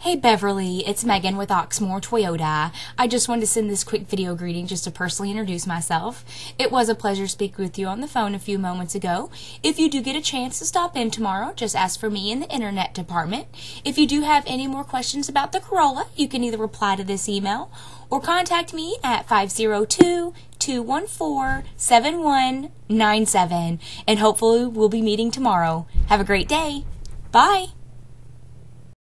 Hey Beverly, it's Megan with Oxmoor Toyota. I just wanted to send this quick video greeting just to personally introduce myself. It was a pleasure speaking with you on the phone a few moments ago. If you do get a chance to stop in tomorrow, just ask for me in the internet department. If you do have any more questions about the Corolla, you can either reply to this email or contact me at 502-214-7197, and hopefully we'll be meeting tomorrow. Have a great day. Bye.